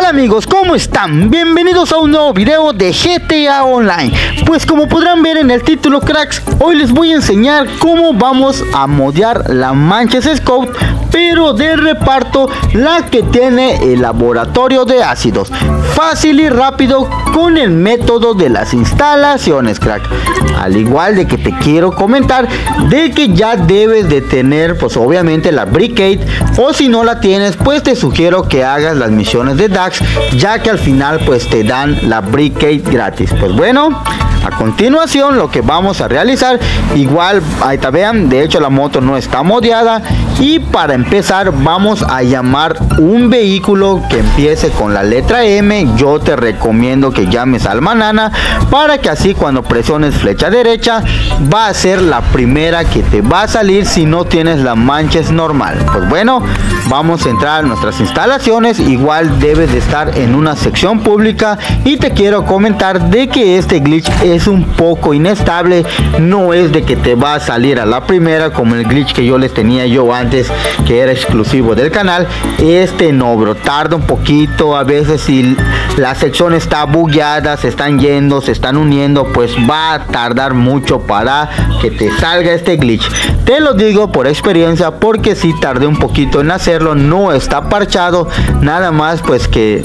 Hola amigos, ¿cómo están? Bienvenidos a un nuevo video de GTA Online. Pues como podrán ver en el título, cracks, hoy les voy a enseñar cómo vamos a modear la Manchester Scout, pero de reparto, la que tiene el laboratorio de ácidos. Fácil y rápido con el método de las instalaciones, crack. Al igual de que te quiero comentar de que ya debes de tener, pues obviamente, la Brickade, o si no la tienes, pues te sugiero que hagas las misiones de Dax, ya que al final pues te dan la Brickade gratis. Pues bueno, a continuación lo que vamos a realizar, igual ahí te vean, de hecho la moto no está modeada, y para empezar vamos a llamar un vehículo que empiece con la letra M. Yo te recomiendo que llames al Manana, para que así cuando presiones flecha derecha va a ser la primera que te va a salir si no tienes la Manchester normal. Pues bueno, vamos a entrar a nuestras instalaciones. Igual debes de estar en una sección pública, y te quiero comentar de que este glitch es un poco inestable. No es de que te va a salir a la primera como el glitch que yo les tenía yo antes, que era exclusivo del canal. Este no, bro, tarda un poquito. A veces si la sección está bugueada, se están yendo, se están uniendo, pues va a tardar mucho para que te salga este glitch. Te lo digo por experiencia, porque si tardé un poquito en hacerlo. No está parchado, nada más pues que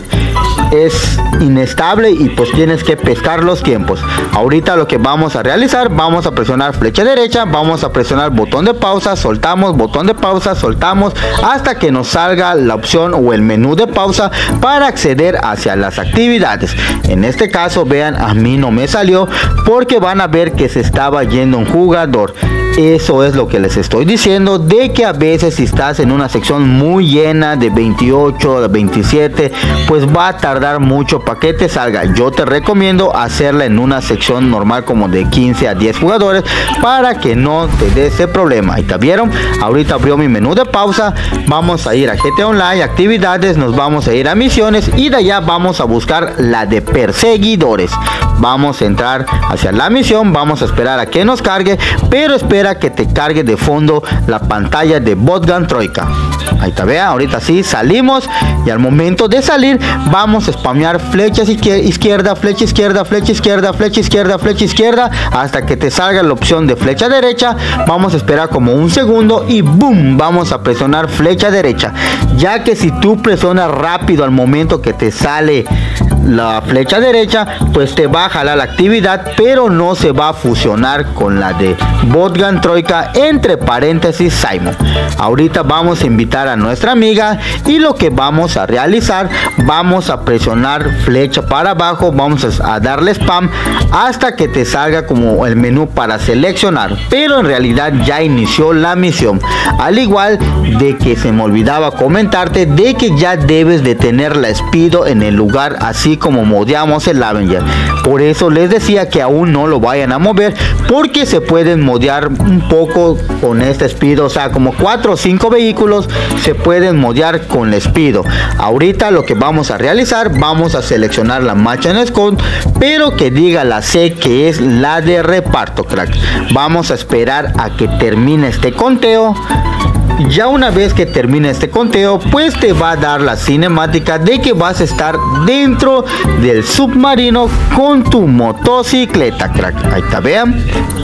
es inestable y pues tienes que pescar los tiempos. Ahorita lo que vamos a realizar, vamos a presionar flecha derecha, vamos a presionar botón de pausa, soltamos, botón de pausa, soltamos, hasta que nos salga la opción o el menú de pausa para acceder hacia las actividades. En este caso, vean, a mí no me salió porque van a ver que se estaba yendo un jugador. Eso es lo que les estoy diciendo, de que a veces si estás en una sección muy llena de 28, de 27, pues va a tardar mucho para que te salga. Yo te recomiendo hacerla en una sección normal como de 15 a 10 jugadores, para que no te dé ese problema. Ahí te vieron, ahorita abrió mi menú de pausa. Vamos a ir a GTA Online, actividades, nos vamos a ir a misiones, y de allá vamos a buscar la de perseguidores. Vamos a entrar hacia la misión, vamos a esperar a que nos cargue, pero espera que te cargue de fondo la pantalla de Botgun Troika. Ahí te vea, ahorita sí salimos, y al momento de salir vamos a spamear flechas izquierda, flecha izquierda, flecha izquierda, flecha izquierda, flecha izquierda, hasta que te salga la opción de flecha derecha. Vamos a esperar como un segundo y boom, vamos a presionar flecha derecha, ya que si tú presionas rápido al momento que te sale la flecha derecha, pues te va a jalar la actividad, pero no se va a fusionar con la de Botgun Troika, entre paréntesis Simon. Ahorita vamos a invitar a nuestra amiga, y lo que vamos a realizar, vamos a presionar flecha para abajo, vamos a darle spam hasta que te salga como el menú para seleccionar, pero en realidad ya inició la misión. Al igual de que se me olvidaba comentarte de que ya debes de tener la Speedo en el lugar, así como modeamos el Avenger. Por eso les decía que aún no lo vayan a mover, porque se pueden modear un poco con este Speedo. O sea, como 4 o 5 vehículos se pueden modear con el Speedo. Ahorita lo que vamos a realizar, vamos a seleccionar la Manchester Scout, pero que diga la C, que es la de reparto, crack. Vamos a esperar a que termine este conteo. Ya una vez que termine este conteo, pues te va a dar la cinemática de que vas a estar dentro del submarino con tu motocicleta, crack. Ahí te vean,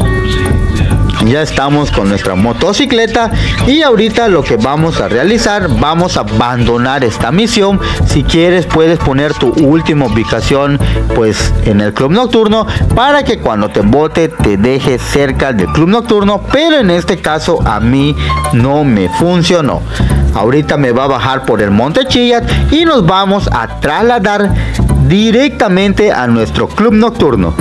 ya estamos con nuestra motocicleta, y ahorita lo que vamos a realizar, vamos a abandonar esta misión. Si quieres puedes poner tu última ubicación pues en el club nocturno, para que cuando te bote te deje cerca del club nocturno, pero en este caso a mí no me funcionó. Ahorita me va a bajar por el Monte Chilliat, y nos vamos a trasladar directamente a nuestro club nocturno.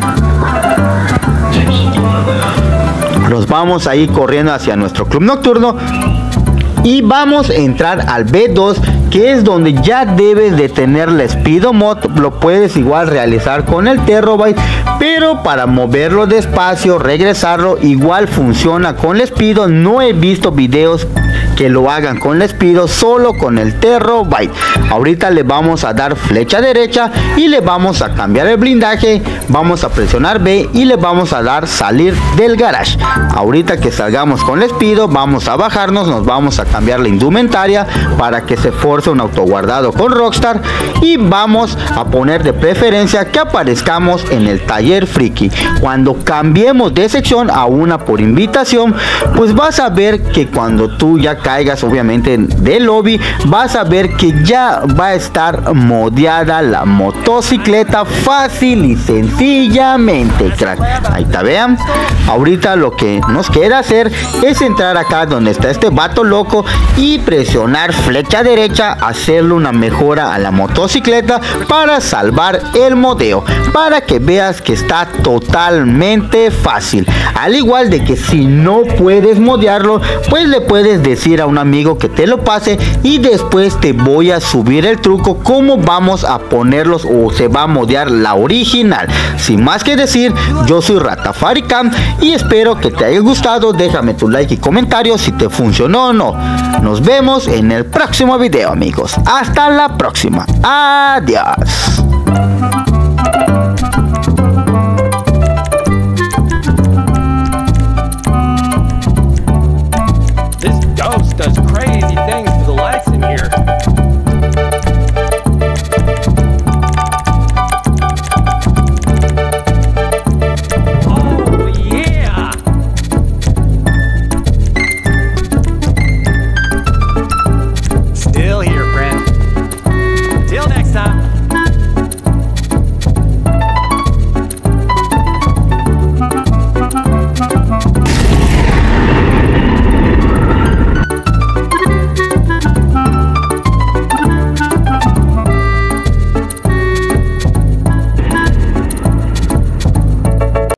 Nos vamos a ir corriendo hacia nuestro club nocturno, y vamos a entrar al B2, que es donde ya debes de tener la Speedo Mod. Lo puedes igual realizar con el Terrorbyte, pero para moverlo despacio, regresarlo, igual funciona con la Speedo. No he visto videos que lo hagan con la Speedo, solo con el Terrorbyte. Ahorita le vamos a dar flecha derecha y le vamos a cambiar el blindaje, vamos a presionar B y le vamos a dar salir del garage. Ahorita que salgamos con la Speedo, vamos a bajarnos, nos vamos a cambiar la indumentaria para que se forme fuerza un autoguardado con Rockstar y vamos a poner de preferencia que aparezcamos en el taller friki. Cuando cambiemos de sección a una por invitación, pues vas a ver que cuando tú ya caigas obviamente del lobby, vas a ver que ya va a estar modeada la motocicleta fácil y sencillamente, crack. Ahí está, vean. Ahorita lo que nos queda hacer es entrar acá donde está este vato loco y presionar flecha derecha, hacerle una mejora a la motocicleta para salvar el modeo, para que veas que está totalmente fácil. Al igual de que si no puedes modearlo, pues le puedes decir a un amigo que te lo pase y después te voy a subir el truco cómo vamos a ponerlos o se va a modear la original. Sin más que decir, yo soy Ratafaricam y espero que te haya gustado. Déjame tu like y comentario si te funcionó o no. Nos vemos en el próximo video, amigos. Hasta la próxima. Adiós.